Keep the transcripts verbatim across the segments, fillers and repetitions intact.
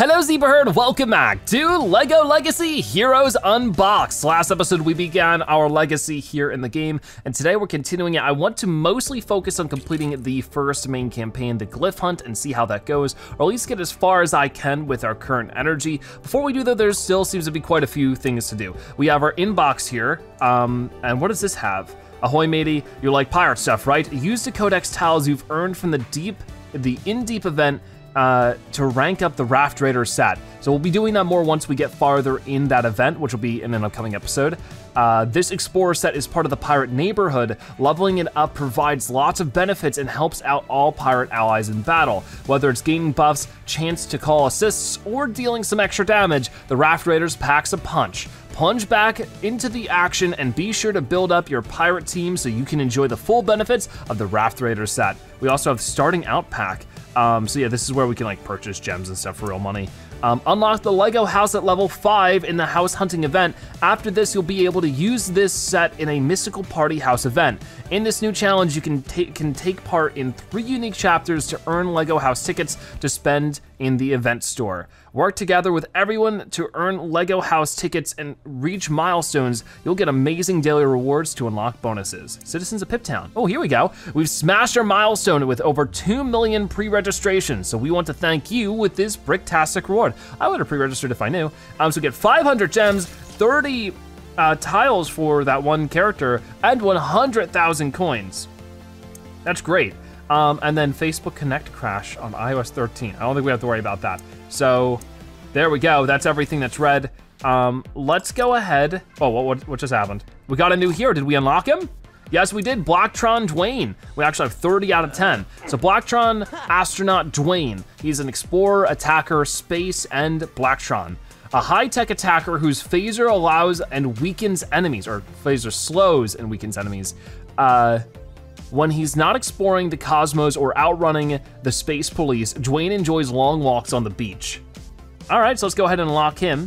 Hello Zebra Herd, welcome back to LEGO Legacy Heroes Unboxed. Last episode we began our legacy here in the game, and today we're continuing it. I want to mostly focus on completing the first main campaign, the Glyph Hunt, and see how that goes, or at least get as far as I can with our current energy. Before we do though, there still seems to be quite a few things to do. We have our inbox here, um, and what does this have? Ahoy matey, you like pirate stuff, right? Use the codex tiles you've earned from the deep, the in-deep event Uh, to rank up the Raft Raider set. So we'll be doing that more once we get farther in that event, which will be in an upcoming episode. Uh, this Explorer set is part of the Pirate Neighborhood. Leveling it up provides lots of benefits and helps out all pirate allies in battle. Whether it's gaining buffs, chance to call assists, or dealing some extra damage, the Raft Raiders packs a punch. Plunge back into the action and be sure to build up your pirate team so you can enjoy the full benefits of the Raft Raider set. We also have starting out pack. Um, so yeah, this is where we can like purchase gems and stuff for real money. Um, unlock the Lego house at level five in the house hunting event. After this, you'll be able to use this set in a mystical party house event. In this new challenge, you can, ta can take part in three unique chapters to earn Lego house tickets to spend in the event store. Work together with everyone to earn Lego house tickets and reach milestones. You'll get amazing daily rewards to unlock bonuses. Citizens of Piptown. Oh, here we go. We've smashed our milestone with over two million pre-registrations, so we want to thank you with this bricktastic reward. I would have pre-registered if I knew. Um, so get five hundred gems, thirty uh, tiles for that one character, and one hundred thousand coins. That's great. Um, and then Facebook Connect crash on i O S thirteen. I don't think we have to worry about that. So there we go, that's everything that's red. Um, let's go ahead. Oh, what, what, what just happened? We got a new hero, did we unlock him? Yes, we did, Blacktron Dwayne. We actually have thirty out of ten. So Blacktron Astronaut Dwayne. He's an explorer, attacker, space, and Blacktron. A high-tech attacker whose phaser allows and weakens enemies, or phaser slows and weakens enemies. Uh, When he's not exploring the cosmos or outrunning the space police, Dwayne enjoys long walks on the beach. All right, so let's go ahead and unlock him.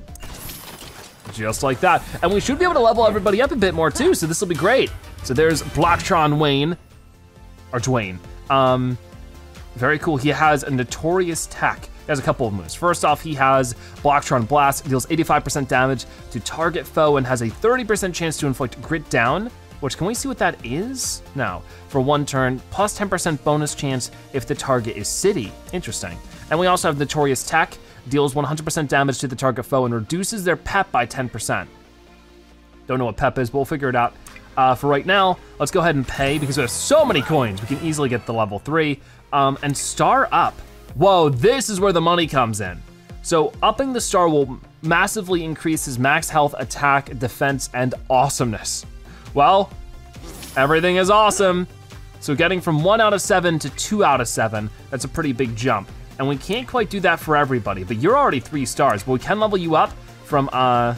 Just like that. And we should be able to level everybody up a bit more too, so this will be great. So there's Blacktron Wayne, or Dwayne. Um, very cool, he has a notorious tech. He has a couple of moves. First off, he has Blacktron Blast, deals eighty-five percent damage to target foe and has a thirty percent chance to inflict grit down. Which, can we see what that is? No, for one turn, plus ten percent bonus chance if the target is city. Interesting. And we also have Notorious Tech, deals one hundred percent damage to the target foe and reduces their pep by ten percent. Don't know what pep is, but we'll figure it out. Uh, for right now, let's go ahead and pay because we have so many coins. We can easily get the level three. Um, and star up. Whoa, this is where the money comes in. So upping the star will massively increase his max health, attack, defense, and awesomeness. Well, everything is awesome. So getting from one out of seven to two out of seven, that's a pretty big jump. And we can't quite do that for everybody, but you're already three stars, but we can level you up from uh,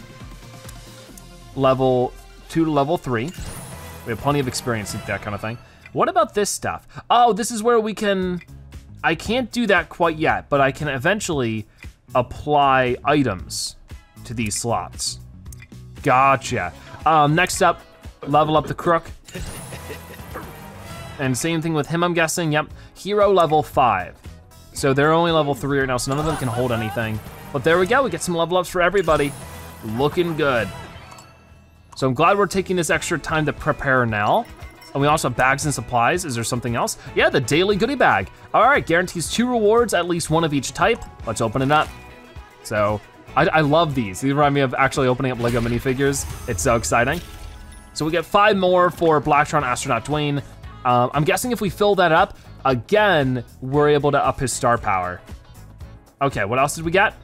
level two to level three. We have plenty of experience with that kind of thing. What about this stuff? Oh, this is where we can, I can't do that quite yet, but I can eventually apply items to these slots. Gotcha. Um, next up, level up the crook. And same thing with him, I'm guessing, yep. Hero level five. So they're only level three right now, so none of them can hold anything. But there we go, we get some level ups for everybody. Looking good. So I'm glad we're taking this extra time to prepare now. And we also have bags and supplies. Is there something else? Yeah, the daily goodie bag. All right, guarantees two rewards, at least one of each type. Let's open it up. So, I, I love these. These remind me of actually opening up Lego minifigures. It's so exciting. So we get five more for Blacktron Astronaut Dwayne. Um, I'm guessing if we fill that up, again, we're able to up his star power. Okay, what else did we get?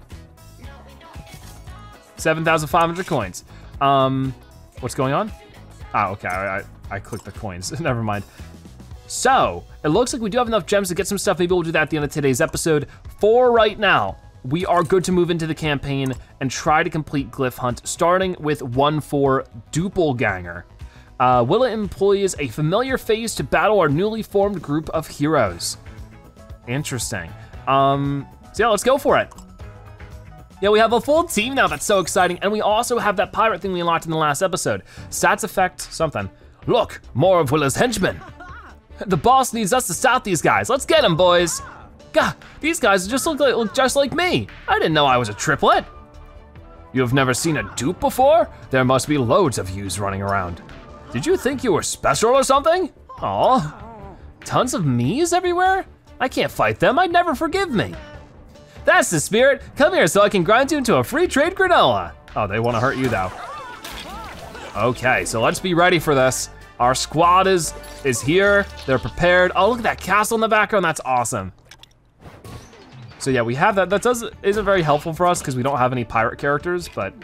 seven thousand five hundred coins. Um, what's going on? Oh, okay, I, I, I clicked the coins, never mind. So, it looks like we do have enough gems to get some stuff. Maybe we'll do that at the end of today's episode. For right now, we are good to move into the campaign and try to complete Glyph Hunt, starting with one for Doppelganger. Uh, Willa employs a familiar face to battle our newly formed group of heroes. Interesting. Um, so yeah, let's go for it. Yeah, we have a full team now, that's so exciting. And we also have that pirate thing we unlocked in the last episode. Stats effect something. Look, more of Willa's henchmen. The boss needs us to stop these guys. Let's get them, boys. God, these guys just look, like, look just like me. I didn't know I was a triplet. You've never seen a dupe before? There must be loads of yous running around. Did you think you were special or something? Aw, tons of me's everywhere? I can't fight them, I'd never forgive me. That's the spirit. Come here so I can grind you into a free trade granola. Oh, they wanna hurt you though. Okay, so let's be ready for this. Our squad is, is here, they're prepared. Oh, look at that castle in the background, that's awesome. So yeah, we have that. That does, isn't very helpful for us because we don't have any pirate characters, but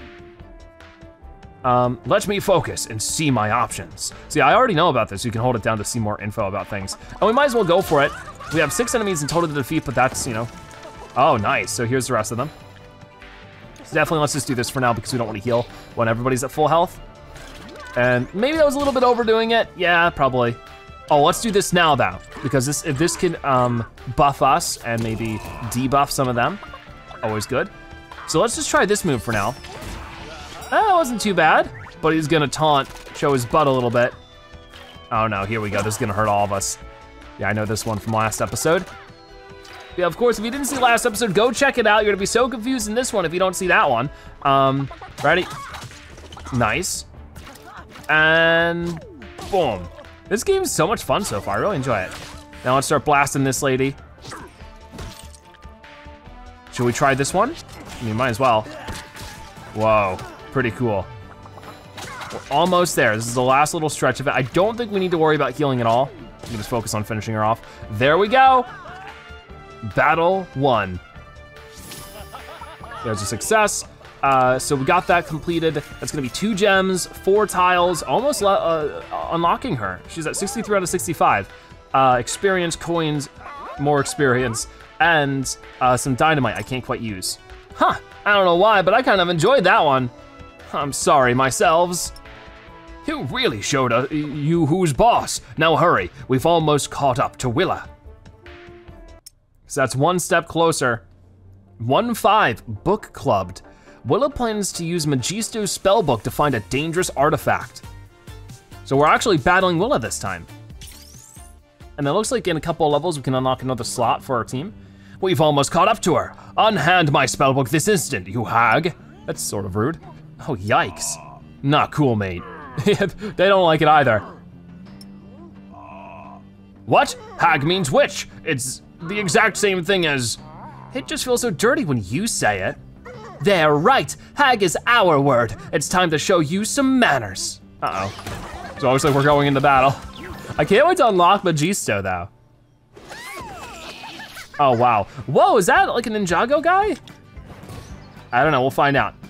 um, let me focus and see my options. See, I already know about this. You can hold it down to see more info about things. And we might as well go for it. We have six enemies in total to defeat, but that's, you know, oh, nice. So here's the rest of them. So definitely let's just do this for now because we don't want to heal when everybody's at full health. And maybe that was a little bit overdoing it. Yeah, probably. Oh, let's do this now though, because this, if this can um, buff us and maybe debuff some of them, always good. So let's just try this move for now. That wasn't too bad, but he's gonna taunt, show his butt a little bit. Oh no, here we go, this is gonna hurt all of us. Yeah, I know this one from last episode. Yeah, of course, if you didn't see last episode, go check it out. You're gonna be so confused in this one if you don't see that one. Um, ready? Nice. And boom. This game's so much fun so far, I really enjoy it. Now let's start blasting this lady. Should we try this one? I mean, might as well. Whoa, pretty cool. We're almost there. This is the last little stretch of it. I don't think we need to worry about healing at all. We can just focus on finishing her off. There we go. Battle one. There's a success. Uh, so we got that completed. That's gonna be two gems, four tiles, almost uh, unlocking her. She's at sixty-three out of sixty-five. Uh, experience, coins, more experience, and uh, some dynamite I can't quite use. Huh, I don't know why, but I kind of enjoyed that one. I'm sorry, myselves. You really showed uh, you who's boss. Now hurry, we've almost caught up to Willa. So that's one step closer. One five, book clubbed. Willa plans to use Majisto's spellbook to find a dangerous artifact. So we're actually battling Willa this time. And it looks like in a couple of levels we can unlock another slot for our team. We've almost caught up to her. Unhand my spellbook this instant, you hag. That's sort of rude. Oh, yikes. Not cool, mate. They don't like it either. What? Hag means witch. It's the exact same thing as... It just feels so dirty when you say it. They're right, hag is our word. It's time to show you some manners. Uh-oh. So looks like we're going into battle. I can't wait to unlock Majisto though. Oh wow. Whoa, is that like a Ninjago guy? I don't know, we'll find out.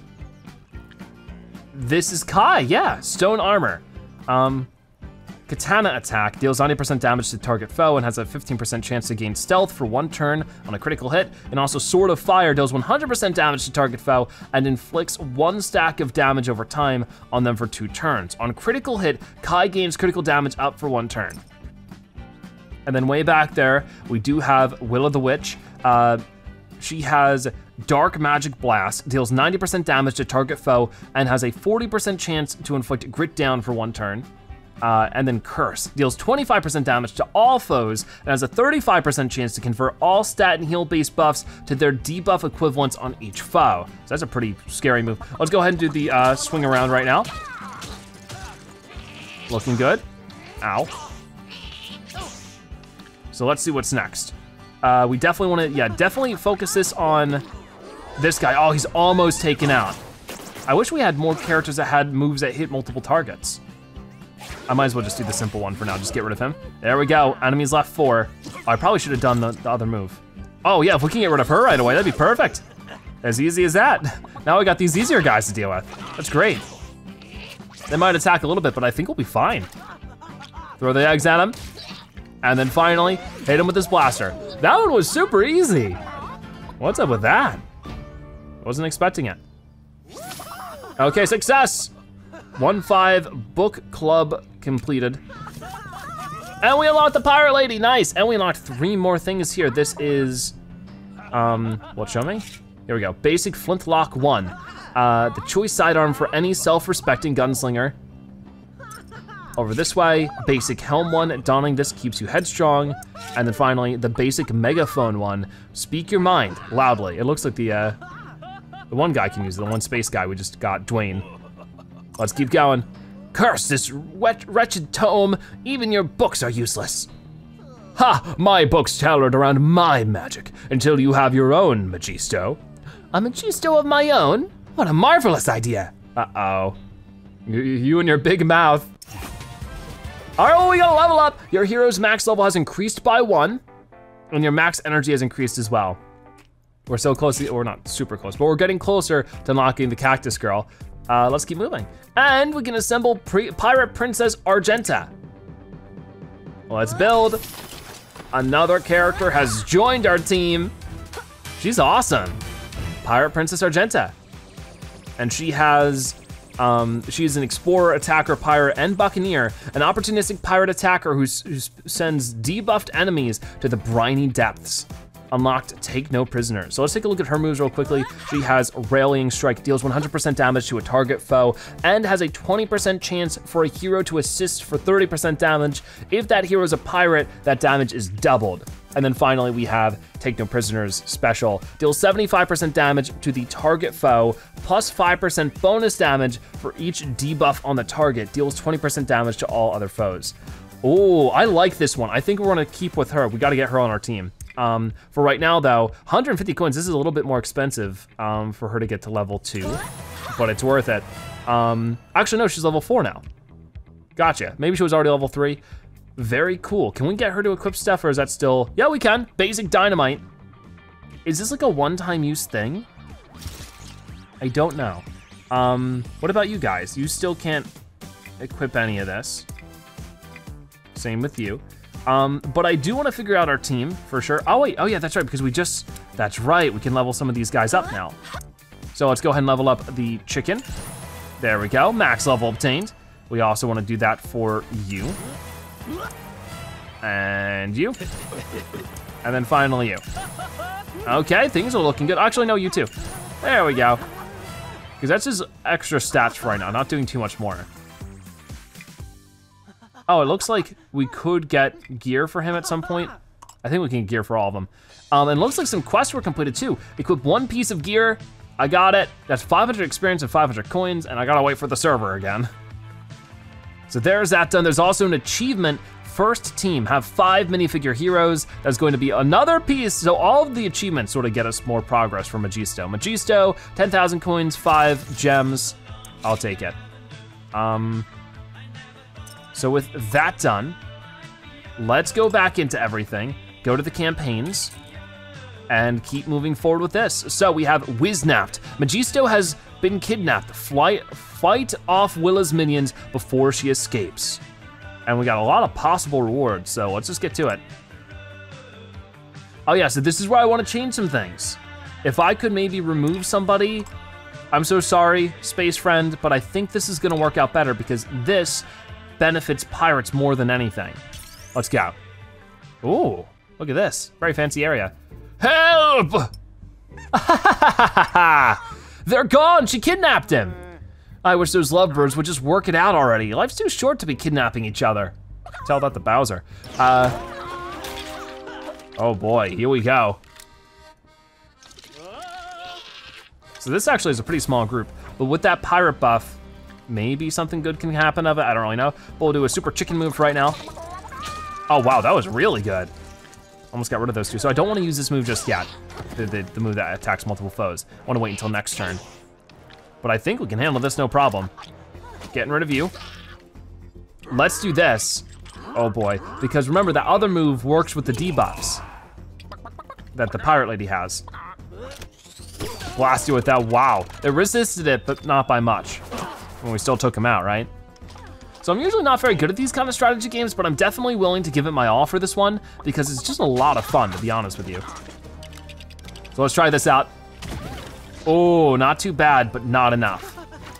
This is Kai, yeah, stone armor. Um, Katana attack deals ninety percent damage to target foe and has a fifteen percent chance to gain stealth for one turn on a critical hit. And also Sword of Fire deals one hundred percent damage to target foe and inflicts one stack of damage over time on them for two turns. On critical hit, Kai gains critical damage up for one turn. And then way back there, we do have Willa the Witch. Uh, she has Dark Magic Blast, deals ninety percent damage to target foe and has a forty percent chance to inflict Grit Down for one turn. Uh, and then Curse, deals twenty-five percent damage to all foes and has a thirty-five percent chance to convert all stat and heal based buffs to their debuff equivalents on each foe. So that's a pretty scary move. Let's go ahead and do the uh, swing around right now. Looking good. Ow. So let's see what's next. Uh, we definitely wanna, yeah, definitely focus this on this guy. Oh, he's almost taken out. I wish we had more characters that had moves that hit multiple targets. I might as well just do the simple one for now, just get rid of him. There we go, enemies left four. Oh, I probably should have done the, the other move. Oh yeah, if we can get rid of her right away, that'd be perfect. As easy as that. Now we got these easier guys to deal with. That's great. They might attack a little bit, but I think we'll be fine. Throw the eggs at him. And then finally, hit him with this blaster. That one was super easy. What's up with that? Wasn't expecting it. Okay, success. One five book club completed. And we unlocked the pirate lady, nice. And we unlocked three more things here. This is, um, what, show me? Here we go, basic flintlock one. Uh, the choice sidearm for any self-respecting gunslinger. over this way. Basic helm one, donning this keeps you headstrong. And then finally, the basic megaphone one, speak your mind loudly. It looks like the, uh, the one guy can use it, the one space guy we just got, Dwayne. Let's keep going. Curse this wet, wretched tome, even your books are useless. Ha, my book's tailored around my magic until you have your own, Majisto. A Majisto of my own? What a marvelous idea. Uh-oh. You, you and your big mouth. All right, well, we gotta level up. Your hero's max level has increased by one, and your max energy has increased as well. We're so close, to, we're not super close, but we're getting closer to unlocking the Cactus Girl. Uh, let's keep moving. And we can assemble pre Pirate Princess Argenta. Let's build. Another character has joined our team. She's awesome. Pirate Princess Argenta. And she has, um, she's an explorer, attacker, pirate, and buccaneer, an opportunistic pirate attacker who sends debuffed enemies to the briny depths. Unlocked, take no prisoners. So let's take a look at her moves real quickly. She has Rallying Strike, deals one hundred percent damage to a target foe, and has a twenty percent chance for a hero to assist for thirty percent damage. If that hero is a pirate, that damage is doubled. And then finally we have Take No Prisoners special. Deals seventy-five percent damage to the target foe, plus five percent bonus damage for each debuff on the target. Deals twenty percent damage to all other foes. Oh, I like this one. I think we're gonna keep with her. We gotta get her on our team. Um, for right now though, one hundred fifty coins, this is a little bit more expensive um, for her to get to level two, but it's worth it. Um, actually no, she's level four now. Gotcha, maybe she was already level three. Very cool, can we get her to equip stuff or is that still, yeah we can, basic dynamite. Is this like a one-time use thing? I don't know. Um, what about you guys? You still can't equip any of this. Same with you. Um, but I do want to figure out our team for sure. Oh wait, oh yeah, that's right, because we just, that's right, we can level some of these guys up now. So let's go ahead and level up the chicken. There we go, max level obtained. We also want to do that for you. And you. And then finally you. Okay, things are looking good. Actually, no, you too. There we go. Because that's just extra stats for right now, not doing too much more. Oh, it looks like we could get gear for him at some point. I think we can get gear for all of them. Um, and it looks like some quests were completed too. Equip one piece of gear, I got it. That's five hundred experience and five hundred coins, and I gotta wait for the server again. So there's that done. There's also an achievement, first team, have five minifigure heroes. That's going to be another piece. So all of the achievements sort of get us more progress for Majisto. Majisto, ten thousand coins, five gems, I'll take it. Um, So with that done, let's go back into everything, go to the campaigns, and keep moving forward with this. So we have Wiznapped. Majisto has been kidnapped. Fly, fight off Willa's minions before she escapes. And we got a lot of possible rewards, so let's just get to it. Oh yeah, so this is where I wanna change some things. If I could maybe remove somebody, I'm so sorry, space friend, but I think this is gonna work out better because this benefits pirates more than anything. Let's go. Ooh, look at this, very fancy area. Help! They're gone, she kidnapped him. I wish those lovebirds would just work it out already. Life's too short to be kidnapping each other. Tell that to Bowser. Uh, oh boy, here we go. So this actually is a pretty small group, but with that pirate buff, maybe something good can happen of it, I don't really know. But we'll do a super chicken move right now. Oh wow, that was really good. Almost got rid of those two. So I don't wanna use this move just yet, the, the, the move that attacks multiple foes. I wanna wait until next turn. But I think we can handle this no problem. Getting rid of you. Let's do this. Oh boy, because remember that other move works with the debuffs that the pirate lady has. Blast you with that, wow. It resisted it, but not by much. And we still took him out, right? So I'm usually not very good at these kind of strategy games, but I'm definitely willing to give it my all for this one because it's just a lot of fun, to be honest with you. So let's try this out. Oh, not too bad, but not enough.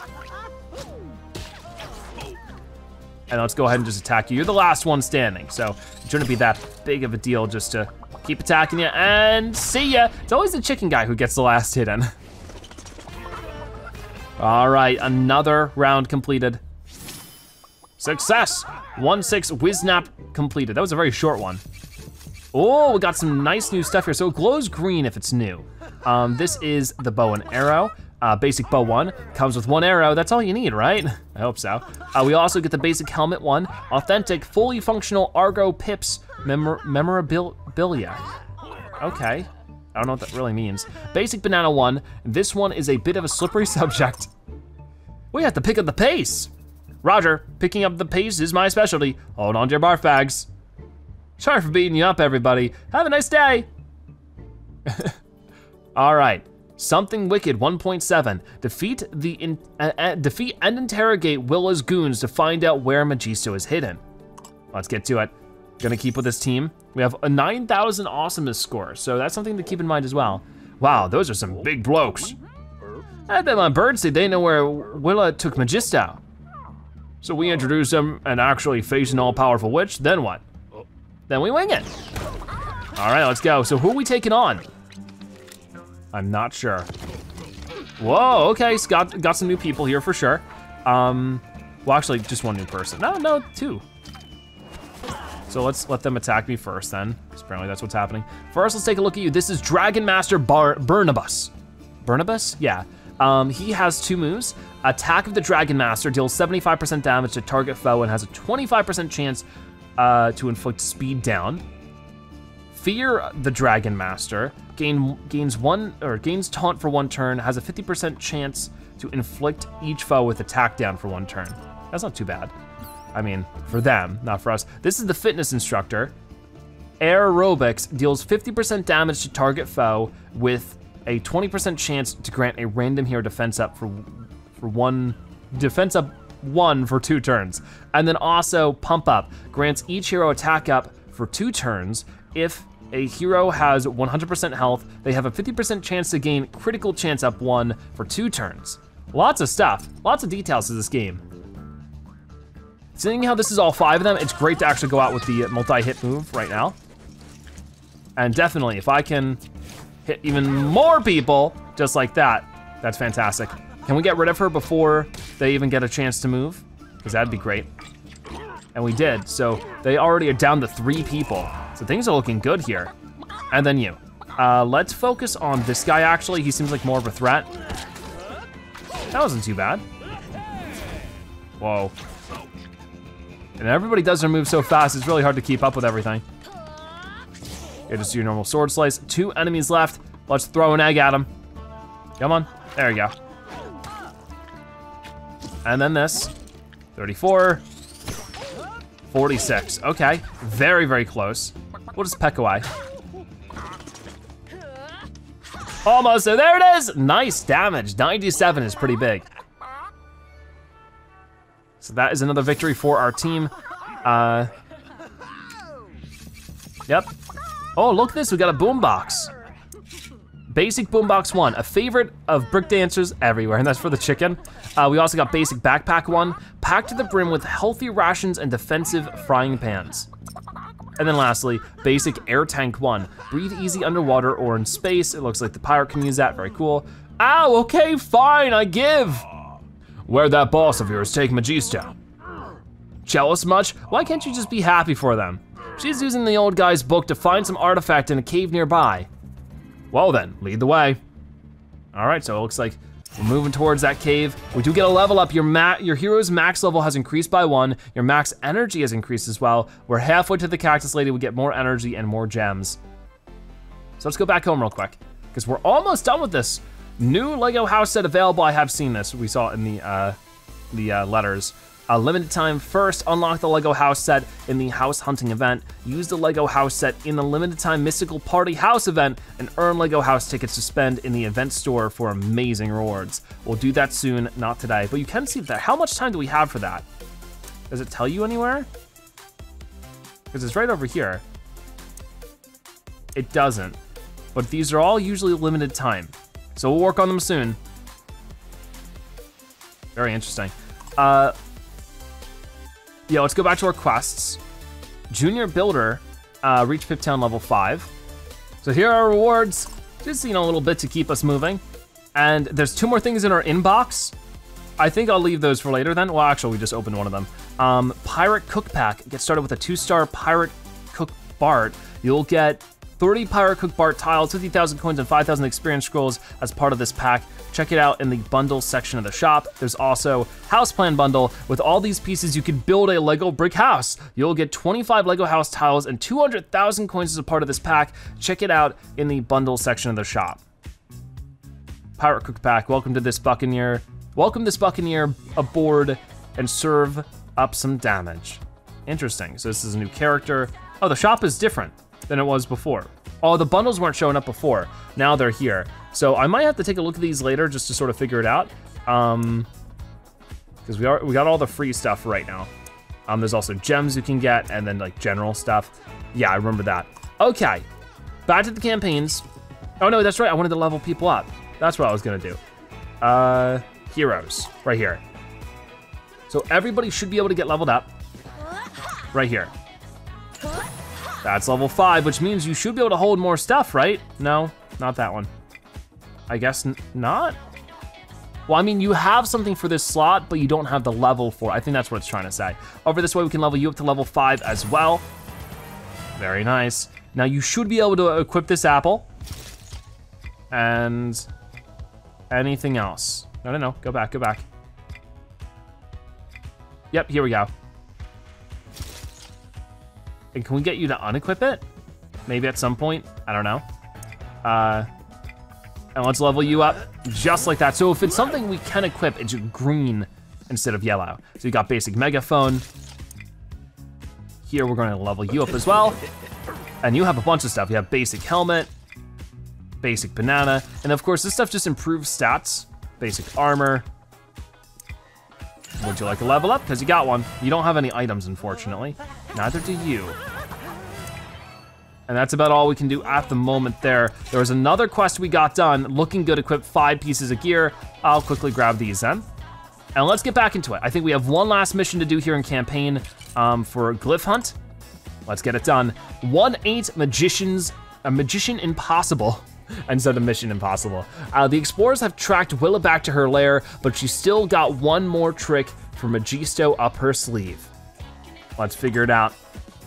And let's go ahead and just attack you. You're the last one standing, so it shouldn't be that big of a deal just to keep attacking you and see ya. It's always the chicken guy who gets the last hit in. All right, another round completed. Success. one six Wiznap completed. That was a very short one. Oh, we got some nice new stuff here. So it glows green if it's new. Um, this is the bow and arrow. Uh, basic bow one, comes with one arrow. That's all you need, right? I hope so. Uh, we also get the basic helmet one, authentic, fully functional Argo Pips memor memorabilia. Okay, I don't know what that really means. Basic banana one, this one is a bit of a slippery subject. We have to pick up the pace. Roger, picking up the pace is my specialty. Hold on to your barf bags. Sorry for beating you up, everybody. Have a nice day. All right. Something Wicked one point seven. Defeat the in, uh, uh, defeat and interrogate Willa's goons to find out where Majisto is hidden. Let's get to it. Gonna keep with this team. We have a nine thousand awesomeness score, so that's something to keep in mind as well. Wow, those are some big blokes. I bet my birds say they know where Willa took Majisto. So we introduce him and actually face an all-powerful witch, then what? Then we wing it. All right, let's go. So who are we taking on? I'm not sure. Whoa, okay, so got, got some new people here for sure. Um, well, actually, just one new person. No, no, two. So let's let them attack me first then, because apparently that's what's happening. First, let's take a look at you. This is Dragon Master Bar Barnabas. Barnabas? Yeah. Um, he has two moves. Attack of the Dragon Master deals seventy-five percent damage to target foe and has a twenty-five percent chance uh, to inflict speed down. Fear the Dragon Master gain, gains one or gains taunt for one turn, has a fifty percent chance to inflict each foe with attack down for one turn. That's not too bad. I mean, for them, not for us. This is the fitness instructor. Aerobics deals fifty percent damage to target foe with a twenty percent chance to grant a random hero defense up for for one defense up one for two turns. And then also pump up grants each hero attack up for two turns. If a hero has one hundred percent health, they have a fifty percent chance to gain critical chance up one for two turns. Lots of stuff, lots of details to this game. Seeing how this is all five of them, it's great to actually go out with the multi-hit move right now. And definitely, if I can hit even more people just like that, that's fantastic. Can we get rid of her before they even get a chance to move? Because that'd be great. And we did, so they already are down to three people. So things are looking good here. And then you. Uh, let's focus on this guy actually. He seems like more of a threat. That wasn't too bad. Whoa. And everybody does their moves so fast, it's really hard to keep up with everything. Here, just do your normal sword slice. Two enemies left. Let's throw an egg at him. Come on, there you go. And then this, thirty-four, forty-six, okay. Very, very close. We'll just peck away. Almost, so there it is. Nice damage, ninety-seven is pretty big. So that is another victory for our team. Uh, yep. Oh, look at this, we got a boombox. Basic boombox one, a favorite of brick dancers everywhere, and that's for the chicken. Uh, we also got basic backpack one, packed to the brim with healthy rations and defensive frying pans. And then lastly, basic air tank one, breathe easy underwater or in space. It looks like the pirate can use that, very cool. Ow, okay, fine, I give. Where'd that boss of yours take Majisto? Jealous much? Why can't you just be happy for them? She's using the old guy's book to find some artifact in a cave nearby. Well then, lead the way. All right, so it looks like we're moving towards that cave. We do get a level up. Your, ma your hero's max level has increased by one. Your max energy has increased as well. We're halfway to the cactus lady. We get more energy and more gems. So let's go back home real quick, because we're almost done with this. New Lego house set available. I have seen this. We saw it in the uh, the uh, letters. A limited time first, unlock the Lego house set in the house hunting event. Use the Lego house set in the limited time mystical party house event and earn Lego house tickets to spend in the event store for amazing rewards. We'll do that soon, not today, but you can see that. How much time do we have for that? Does it tell you anywhere? Because it's right over here. It doesn't, but these are all usually limited time. So we'll work on them soon. Very interesting. Uh, yeah, let's go back to our quests. Junior Builder, uh, reach Pip Town level five. So here are our rewards. Just, you know, a little bit to keep us moving. And there's two more things in our inbox. I think I'll leave those for later then. Well, actually, we just opened one of them. Um, Pirate Cook Pack. Get started with a two-star Pirate Cook Bart. You'll get thirty Pirate Cook Bart tiles, fifty thousand coins, and five thousand experience scrolls as part of this pack. Check it out in the bundle section of the shop. There's also House Plan Bundle. With all these pieces, you can build a Lego brick house. You'll get twenty-five Lego house tiles and two hundred thousand coins as a part of this pack. Check it out in the bundle section of the shop. Pirate Cook Pack, welcome to this Buccaneer. Welcome this Buccaneer aboard and serve up some damage. Interesting, so this is a new character. Oh, the shop is different than it was before. Oh, the bundles weren't showing up before. Now they're here. So I might have to take a look at these later just to sort of figure it out. Um, because we are we got all the free stuff right now. Um, there's also gems you can get and then like general stuff. Yeah, I remember that. Okay, back to the campaigns. Oh no, that's right, I wanted to level people up. That's what I was gonna do. Uh, heroes, right here. So everybody should be able to get leveled up right here. That's level five, which means you should be able to hold more stuff, right? No, not that one. I guess n not? Well, I mean, you have something for this slot, but you don't have the level for it. I think that's what it's trying to say. Over this way, we can level you up to level five as well. Very nice. Now you should be able to equip this apple. And anything else. No, no, no, go back, go back. Yep, here we go. And can we get you to unequip it? Maybe at some point, I don't know. Uh, and let's level you up just like that. So if it's something we can equip, it's green instead of yellow. So you got basic megaphone. Here we're gonna level you up as well. And you have a bunch of stuff. You have basic helmet, basic banana, and of course this stuff just improves stats. Basic armor. Would you like a level up? Because you got one. You don't have any items, unfortunately. Neither do you. And that's about all we can do at the moment there. There was another quest we got done, looking good, equip five pieces of gear. I'll quickly grab these then. And let's get back into it. I think we have one last mission to do here in campaign um, for Glyph Hunt. Let's get it done. One eight magicians, a magician impossible. Instead of Mission Impossible. Uh, the explorers have tracked Willa back to her lair, but she's still got one more trick for Majisto up her sleeve. Let's figure it out.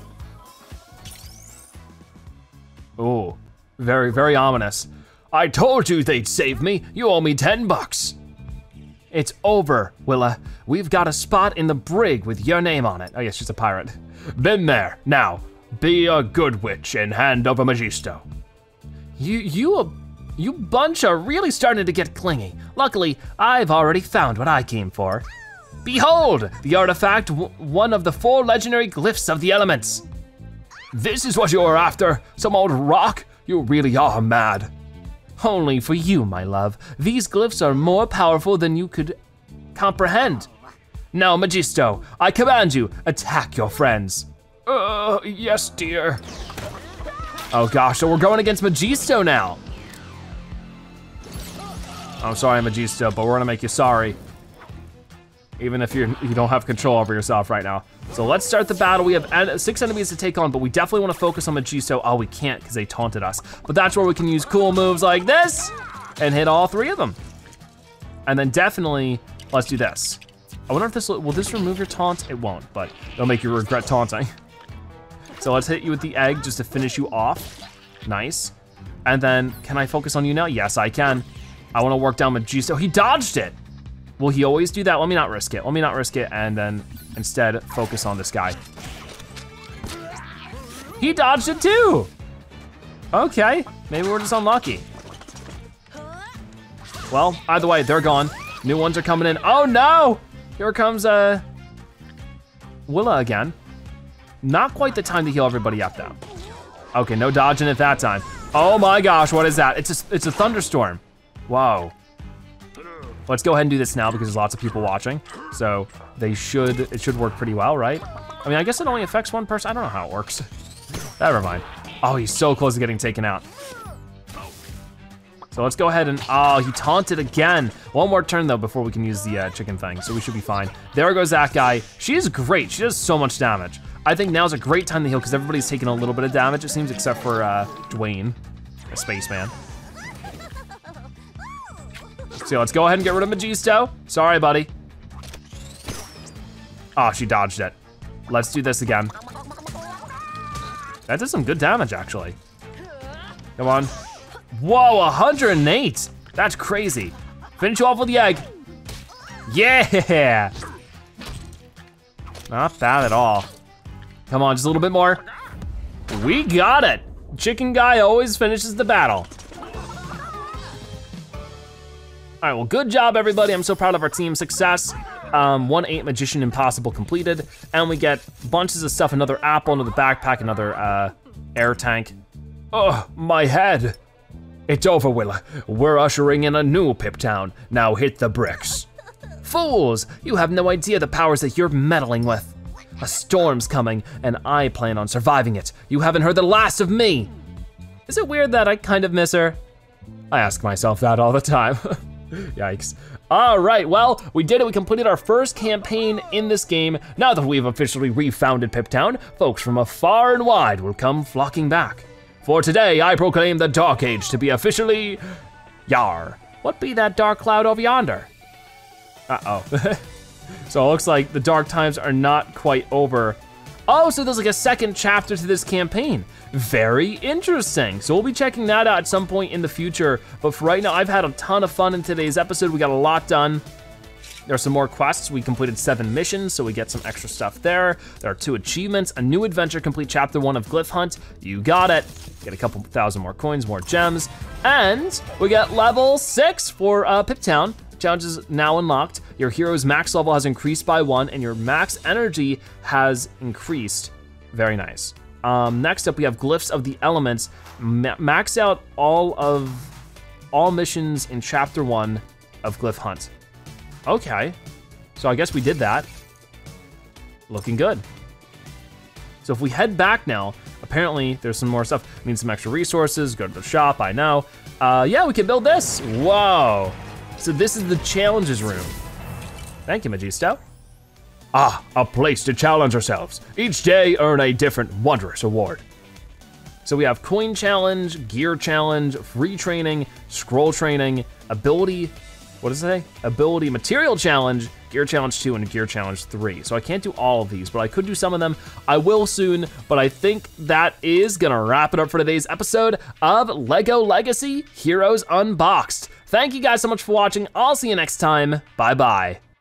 Oh, very, very ominous. I told you they'd save me. You owe me ten bucks. It's over, Willa. We've got a spot in the brig with your name on it. Oh yes, she's a pirate. Been there. Now, be a good witch and hand over Majisto. You, you, you bunch are really starting to get clingy. Luckily, I've already found what I came for. Behold, the artifact, one of the four legendary glyphs of the elements. This is what you're after, some old rock? You really are mad. Only for you, my love. These glyphs are more powerful than you could comprehend. Now, Majisto, I command you, attack your friends. Uh, yes, dear. Oh gosh, so we're going against Majisto now. I'm sorry, Majisto, but we're gonna make you sorry. Even if you're, you don't have control over yourself right now. So let's start the battle. We have en six enemies to take on, but we definitely wanna focus on Majisto. Oh, we can't, because they taunted us. But that's where we can use cool moves like this and hit all three of them. And then definitely, let's do this. I wonder if this, will, will this remove your taunt? It won't, but it'll make you regret taunting. So let's hit you with the egg just to finish you off. Nice. And then, can I focus on you now? Yes, I can. I wanna work down Majisto. He dodged it. Will he always do that? Let me not risk it. Let me not risk it and then instead focus on this guy. He dodged it too. Okay, maybe we're just unlucky. Well, either way, they're gone. New ones are coming in. Oh no! Here comes uh, Willa again. Not quite the time to heal everybody up though. Okay, no dodging it that time. Oh my gosh, what is that? It's a, it's a thunderstorm. Whoa. Let's go ahead and do this now because there's lots of people watching. So they should, it should work pretty well, right? I mean, I guess it only affects one person. I don't know how it works. Never mind. Oh, he's so close to getting taken out. So let's go ahead and, oh, he taunted again. One more turn though before we can use the uh, chicken thing, so we should be fine. There goes that guy. She is great, she does so much damage. I think now's a great time to heal because everybody's taking a little bit of damage, it seems, except for uh, Dwayne, a spaceman. So let's go ahead and get rid of Majisto. Sorry, buddy. Oh, she dodged it. Let's do this again. That does some good damage, actually. Come on. Whoa, one hundred eight. That's crazy. Finish you off with the egg. Yeah. Not bad at all. Come on, just a little bit more. We got it. Chicken guy always finishes the battle. All right, well, good job, everybody. I'm so proud of our team success. Um, one eight Magician Impossible completed, and we get bunches of stuff, another apple, another backpack, another uh, air tank. Oh, my head. It's over, Willa. We're ushering in a new Pip Town. Now hit the bricks. Fools, you have no idea the powers that you're meddling with. A storm's coming, and I plan on surviving it. You haven't heard the last of me. Is it weird that I kind of miss her? I ask myself that all the time. Yikes. All right, well, we did it. We completed our first campaign in this game. Now that we've officially refounded Pip Town, folks from far and wide will come flocking back. For today, I proclaim the Dark Age to be officially yar. What be that dark cloud over yonder? Uh-oh. So it looks like the dark times are not quite over. Oh, so there's like a second chapter to this campaign. Very interesting. So we'll be checking that out at some point in the future. But for right now, I've had a ton of fun in today's episode. We got a lot done. There are some more quests. We completed seven missions, so we get some extra stuff there. There are two achievements, a new adventure, complete chapter one of Glyph Hunt. You got it. Get a couple thousand more coins, more gems. And we get level six for uh, Pip Town. Challenge is now unlocked. Your hero's max level has increased by one and your max energy has increased. Very nice. Um, next up we have Glyphs of the Elements. Ma max out all of, all missions in chapter one of Glyph Hunt. Okay, so I guess we did that. Looking good. So if we head back now, apparently there's some more stuff. We need some extra resources, go to the shop, I know. Uh, yeah, we can build this, whoa. So this is the challenges room. Thank you, Majisto. Ah, a place to challenge ourselves. Each day earn a different wondrous award. So we have coin challenge, gear challenge, free training, scroll training, ability, what does it say? Ability material challenge, gear challenge two, and gear challenge three. So I can't do all of these, but I could do some of them. I will soon, but I think that is gonna wrap it up for today's episode of LEGO Legacy Heroes Unboxed. Thank you guys so much for watching. I'll see you next time. Bye-bye.